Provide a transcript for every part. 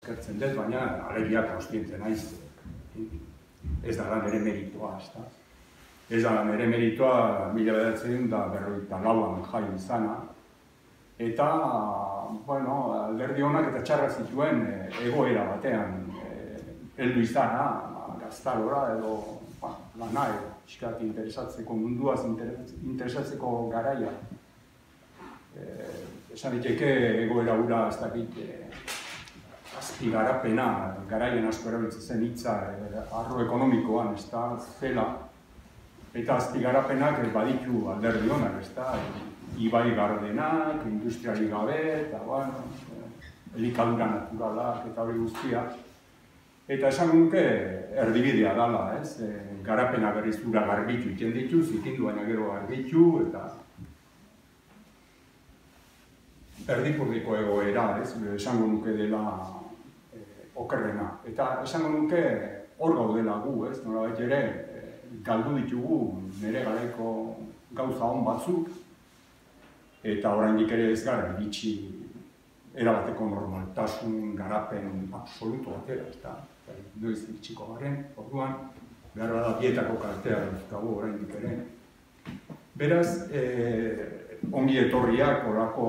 Eskertzen dut, baina alegiak kontziente naiz. Ez da nire meritua, ezta? Ez da nire meritua 1954an jai izana. Eta, bueno, alderdi honak eta txarra zituen egoera batean heldu izana, gaztarora edo lana edo pixkat interesatzeko, munduaz interesatzeko garaia. Esan diteke egoera hura ez dakit azpigarapena, garaien asko erabiltzen zen hitza arlo ekonomikoan, ez da, zela. Eta azpigarapenak baditu alderdi honak, ez da, ibai gardenak, industriali gabe, eta, bueno, elikadura naturalak eta hori guztia. Eta esan nuke erdibidea dela, ez? Garapena berriz ura garbitu iten ditu, zikindu baina gero garbitu, eta erdipurdiko egoera, ez? Esango nuke dela okerrena. Eta esango nuke hor gaudela gu, ez? Nolabait ere, galdu ditugu nire garaiko gauza on batzuk, eta oraindik ere ez gara iritsi erabateko normaltasun garapen absoluto batera, ez da? Noiz iritsiko garen, orduan, behar bada bietako kaltea duzkagu oraindik ere. Beraz, ongi etorriak horako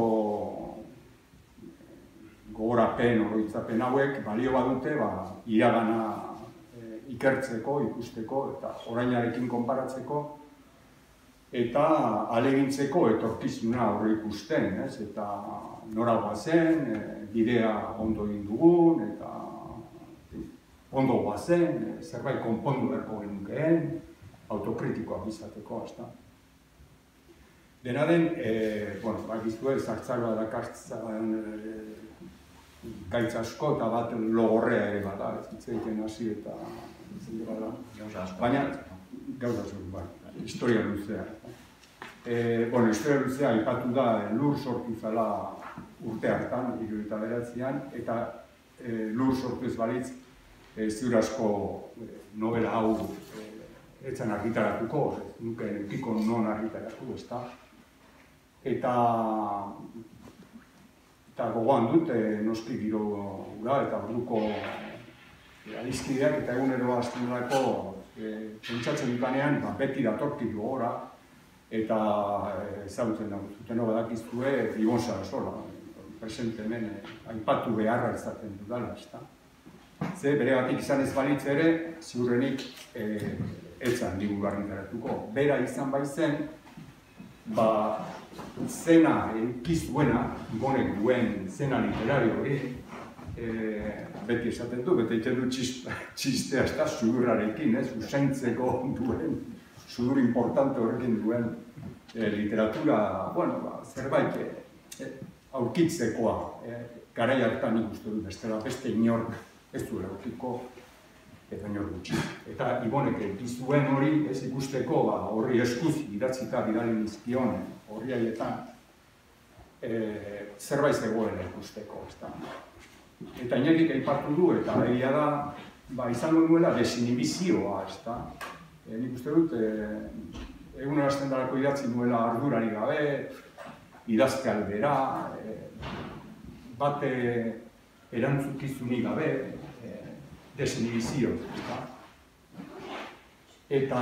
gogorapen, oroitzapen hauek balio badute iragana ikertzeko, ikusteko eta orainarekin konparatzeko eta ahalegintzeko etorkizuna aurreikusten, ez? Eta nora goazen, bidea ondo egin dugun eta ondo goazen, zerbait konpondu beharko genukeen, autokritikoak izateko, ezta? Dena den, bakizue, zartzaroa dakartzan gaitz asko eta bat logorrea ere bada, ez hitz egiten hasi eta baina gauza asko, historia luzea. Historia luzea aipatu da lur sortu zela urte hartan, 1979an, eta lur sortu ez balitz ziur asko novela hau etzan argitaratuko, nuke piko non argitaratu, ezta? Eta gogoan dut, noski giro gura eta orduko adizkideak eta egunero aztenurako pentsatzen dukanean beti datorkit gogora eta ezagutzen dago zuten badakizue Ibon Sarasola, presente hemen aipatu beharra izaten dudala, ezta? Ze beregatik izan ez balitz ere, ziurrenik etzan liburu argitaratuko. Bera izan baizen, zena edukizuena, Ibonek duen zena literario hori, beti esaten du, beti egiten du txistea, ez da, sudurrarekin, usaintzeko duen, sudur importante horrekin duen literatura, zerbait aurkitzekoa, garai hartan ikusten du, bestela beste inork ez duela aurkiko, eta inor gutxi. Eta Ibonek egizuen hori ez ikusteko, horri eskuz idatzita bidali nizkion horri haietan zerbait zegoela ikusteko. Eta Iñakik aipatu du, eta egia da, izango nuela desinhibizioa, ez da. Nik uste dut, egun erazten darako idatzi nuela ardurari gabe, idazte aldera, bate erantzukizunik gabe, desinhibizio. Eta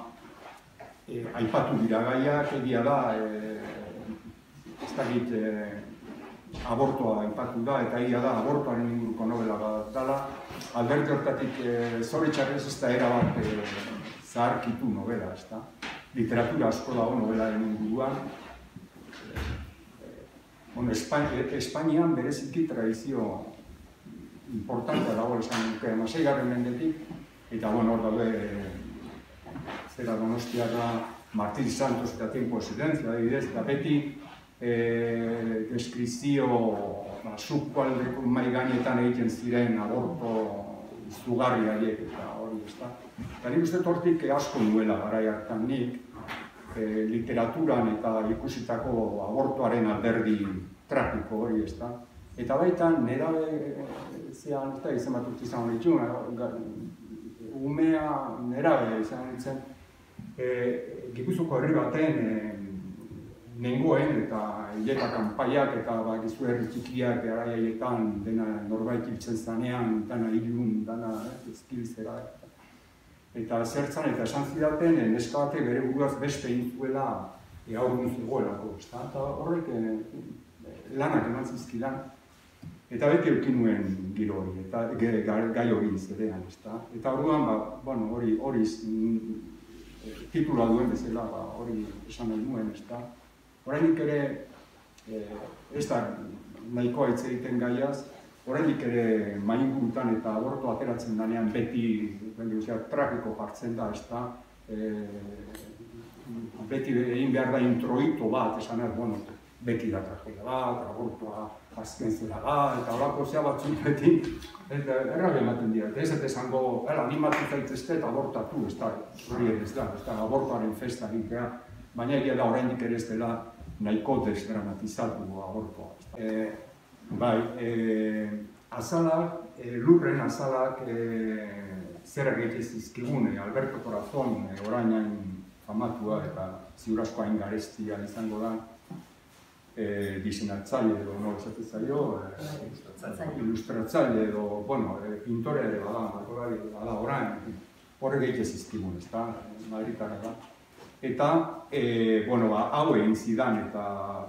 aipatu dira gaiak, egia da, ez dakit abortoa aipatu da, eta egia da, abortoaren inguruko novela bat dela, alderdi hortatik zoritxarrez ez da erabat zaharkitu novela, ez da. Literatura asko dago novelaren inguruan. Espainian bereziki tradizio importantea dago esan duke, 16. mendetik, eta hor daude zera Donostiarra Martín Santos eta Tiempo de Silencio, eta beti deskrizio subkualdeko mahai gainetan egiten ziren aborto izugarri haiek eta hori, ezta. Eta nik uste hortik asko nuela garai hartan nik, literaturan eta ikusitako abortoaren alderdi trafiko hori, ezta. Eta baitan, nerabe zean, ez da, izan bat urte izan hori umea nerabe izan hori zen, Gipuzkoako herri baten nengoen eta hileta kanpaiak eta bakizu herri txikiak garaietan dena norbait hiltzen zanean, dana ilun, dana ezkilzera. Eta zertzan eta esan zidaten, neska batek bere buruaz beste egin zuela aurrun zegoelako, eta horrek lanak eman zizkidan. Eta beti eukin nuen giro hori, eta gai hori zerean, eta orduan, hori titula duen bezala, hori esan nahi nuen, Oraindik ere, ez da nahikoa hitz egiten gaiaz, oraindik ere maingurutan eta aborto ateratzen danean beti tragiko jartzen da, beti egin behar da introito bat, esanak, beti da tragedia bat, abortoa azken zera bat, eta horako zea batzuk beti, errabe ematen dira, eta ez esango, animatu zaitezte eta abortatu, hori ere ez da, abortoaren festa egitea, baina egia da oraindik ere ez dela nahiko desdramatizatu abortoa. Azalak, lurren azalak zer egiten zizkigun, Alberto Corazon, orain famatua eta ziur asko hain garestia izango da, diseinatzaile edo, esaten zaio, ilustratzaile edo, pintorea ere bada orain, horrek egiten zizkigun, Madritara da. Eta, hau egin zidan eta,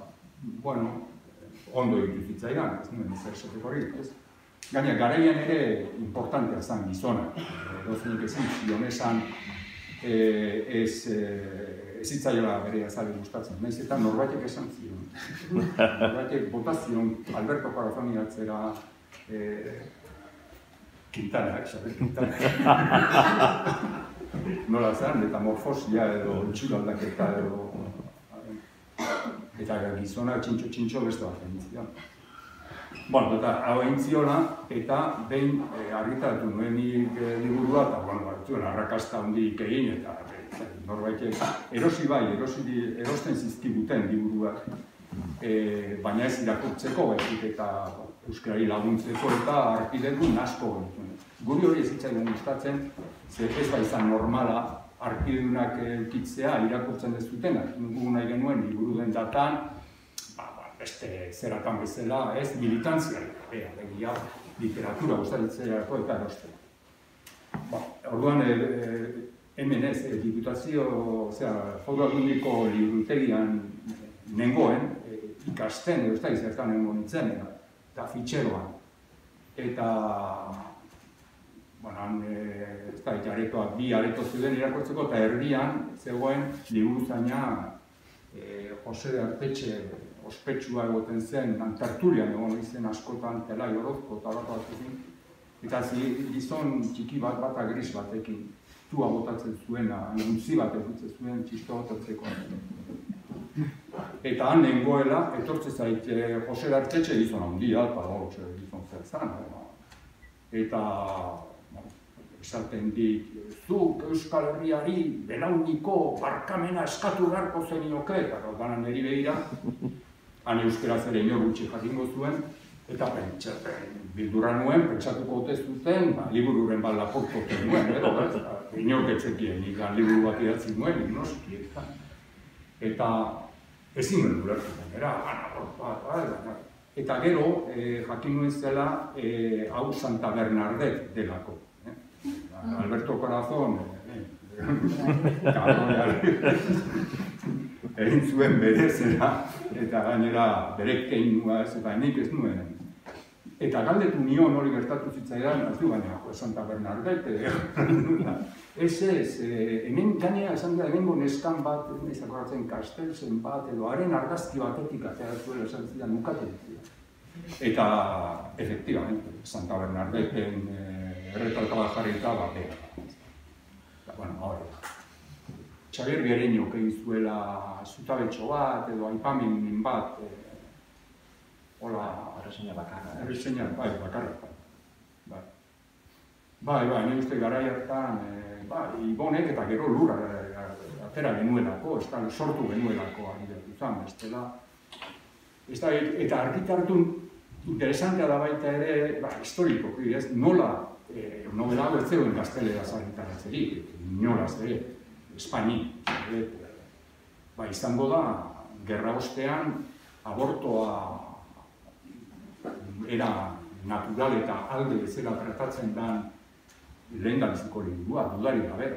ondo egitu zitzaidan, ez nuen zer esateko hori, ez? Gaina, garaian ere importantea zen gizona, dozunik ezin zion esan ez zitzaioa bere azale gustatzen, nahiz eta norbaitek esan zion. Norbaitek botazion Alberto Corazon atzera Quintana, Xavier Quintana. Nola zen, metamorfosia edo itxuraldaketa edo... Eta gizona txintxo beste bat egin zion. Eta hau egin ziola, eta behin argitaratu nuenik liburua, eta batzuen arrakasta hondik egin, eta norbaitek erosten zizkiguten liburuak, baina ez irakurtzeko, eta euskarari laguntzeko eta harpidedun asko genituen. Guri hori ez zitzaigun gustatzen, ez izan normala harpidedunak eukitzea irakurtzen ez dutenak. Nugu nahi genuen liburu den datan, beste zeratan bezala, ez militantzia, begia, literatura gustatzerako eta erosten. Orduan, hemen ez, diputazio, Foru Aldundiko liburutegian nengoen, ikasten, edo ez da izertan nengoen nintzen, eta fitxeroan. Eta, ez da, aretoak, bi areto zeuden irakurtzeko, eta erdian zegoen liburuzaina Jose de Artetxe ospetsua egoten zen, tertulian egon izen askotan, Pelai Orozko eta horako batzukin, eta gizon txiki bat gris batekin, tua botatzen zuena, untzi bat egutzen zuen txisto botatzeko. Eta han nengoela, etortze zait Jose de Artetxe gizon handia, eta gizon zer zan. Eta esaten dit, zuk Euskal Herriari belauniko barkamena eskatu beharko zenioke, eta dana niri behira, han euskeraz ere inor gutxi jakingo zuen, eta bildurra nuen, pentsatuko ote zuten, libururen bat laportote nuen, inor getzekien, ikan liburu bat idatzi nuen, noski, eta ezin nuen ulertzen, eta gero jakin nuen zela hau Santa Bernardet delako. Alberto Corazon, egin zuen berezera, eta gainera berek keinua ez, eta nik ez nuen. Eta galdetu nion hori gertatu zitzaidan, ez du baina, Santa Bernardet, ez, hemen gainera esan da, hemengo neskan bat, izakoratzen Kastelsen bat, edo haren argazki batetik aterazuela esan zidan nukaten zidan. Eta, efectivamente, Santa Bernardeten erretalka bat jarrita bat behar. Xabier Gereñok egin zuela zutabetxo bat, edo aipamen bat, erreseina bakarra. Erreseina, bakarra. Nire uste garai hartan, Ibonek eta gero lurra atera genuelako, sortu genuelako agiletu zan, bestela. Eta argitartu interesantea da baita ere, historikoki, nola novela hau ez zegoen gazteleraz argitaratzerik, inolaz ere, Espaini. Izango da, gerra ostean, abortoa era natural eta alde bezala tratatzen den lehendabiziko liburua, dudari gabe.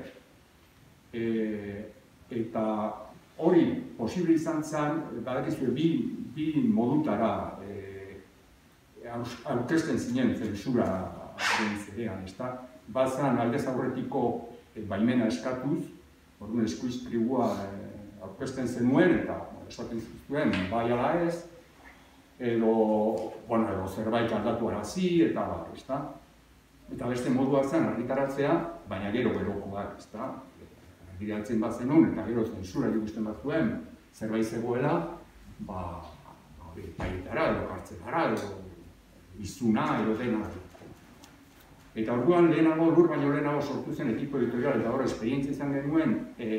Eta hori posible izan zen, badakizue, bi modutara aurkezten zinen zensura den zerean, ezta? Bazan aldez aurretiko baimena eskatuz, orduan eskuizkribua aurkezten zenuen eta esaten zuen bai ala ez, edo zerbait aldatu arazi eta bar, ezta? Eta beste modua zen argitaratzea, baina gero-gerokoak, ezta? Argitaratzen bat zenun eta gero zensura ikusten bat zuen zerbait zegoela, epailetara edo kartzelara edo izuna edo dena. Eta orduan lehenago, lur baino lehenago sortu zen ekipo editorial eta hor esperientzia izan genuen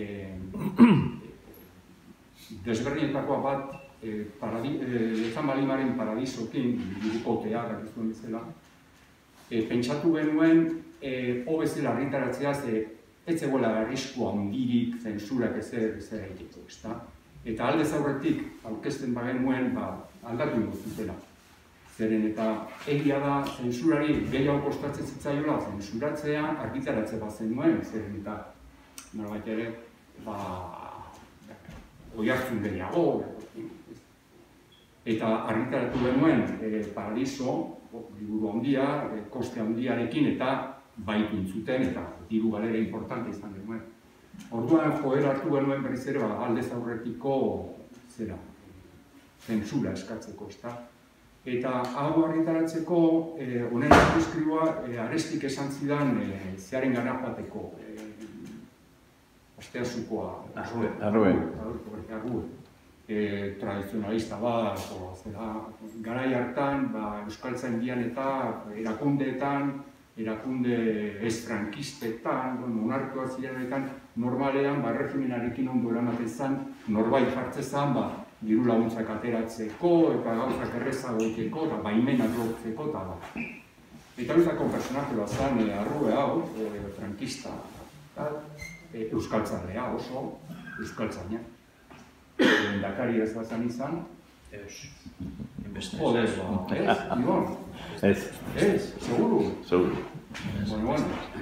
desberdinetakoa bat Lezan Balimaren Paradisokin, liburukotea, dakizuen bezala, pentsatu genuen hobezela argitaratzea ez zegoela arriskua handirik zensurak ezer egiteko, ezta? Eta aldez aurretik aurkezten bagenuen aldatu zutela. Zeren eta egia da zensurari gehiago kostatzen zitzaiola zensuratzea argitaratze bat zenuen, zeren eta norbait ere oihartzun gehiago. Eta argitaratu genuen Paradiso, liburu handia, koste handiarekin eta baitu intzuten eta diru galera importante izan genuen. Orduan joera hartu genuen berriz ere aldez aurretiko zensura eskatzeko, ezta? Eta hau argitaratzeko, honen eskuizkribua Arestik esan zidan zearen gara joateko. Asteasukoa, Arrue. Tradizionalista bat, garai hartan, euskaltzaindian eta erakundeetan, erakunde ez-frankistetan, monarkoa zirenetan, normalean, regimenarekin ondo eramaten zen, norbait jartzen zen, diru laguntzak ateratzeko, eta gauzak errezago egiteko, eta baimenak lortzeko, eta da. Eta bezako personaje bat zen, Arrue hau, frankista, euskaltzalea oso, euskaltzaina. Lehendakari ez bat zen izan. Joder, ez, Ibon? Ez, seguru? Seguru. Bueno.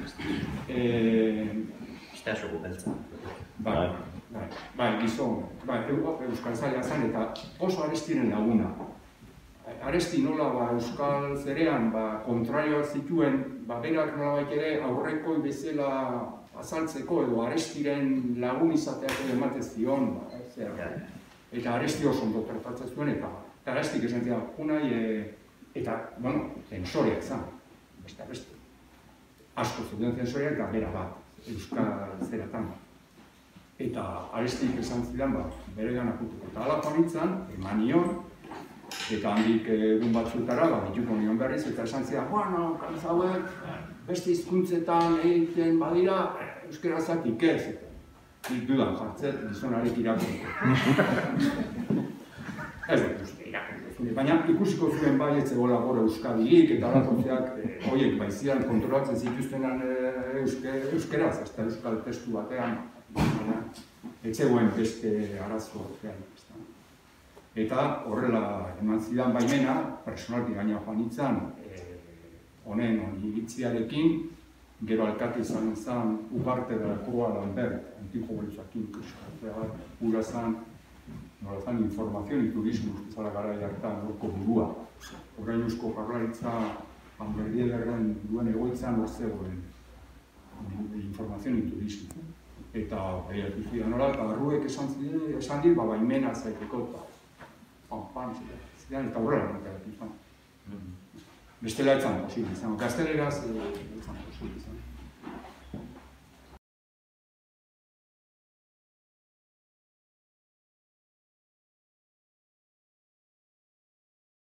Asteasuko beltza. Bai, gizon, euskaltzailea zen eta oso Arestiren laguna. Aresti nola euskal zerean kontrarioak zituen, berak nolabait ere aurreko bezala azaltzeko edo Arestiren lagun izateak ere ematen zion, eta Aresti oso ondo tratatzen zuen, eta Arestik esan zidan, eta, zensoriak zan, beste. Asko zuten zensoriak eta bera bat, euskal zeratan. Eta Arestik esan zidan, bere gana putuko. Eta ala joan emanion, eta handik egun batzutara, dituko nion berriz, eta esan zidan, kantzauek, beste hizkuntzetan egiten badira, euskerazatik ez. Nik dudan jartzet, gizonarek irakurriko. Ez dut uste irakurriko. Baina ikusiko zuen bai ez zegoela gora euskadirik, eta alakontzeak horiek baizian kontrolatzen zituztenan euskeraz, ezta euskal testu batean. Ez zegoen beste arazo batean. Eta horrela eman zidan baimena, personalki gaina joan nintzen, honen iritziarekin, gero alkate izan zen Ugarte de la Crua Lambert, antiko bolitzakin, ura zen, nola zen, informazion y turismo, zala gara hartan, horko burua. Horrein eusko jarraitza, Amberdiederren duen egoitzan hor zegoen, informazion y turismo. Eta behiatu zidan nola, eta Arruek esan dit, baimena zaiteko, zidan, eta horrela nakeatu izan. Bestela etzan posible izan, gazteleraz etzan posible izan.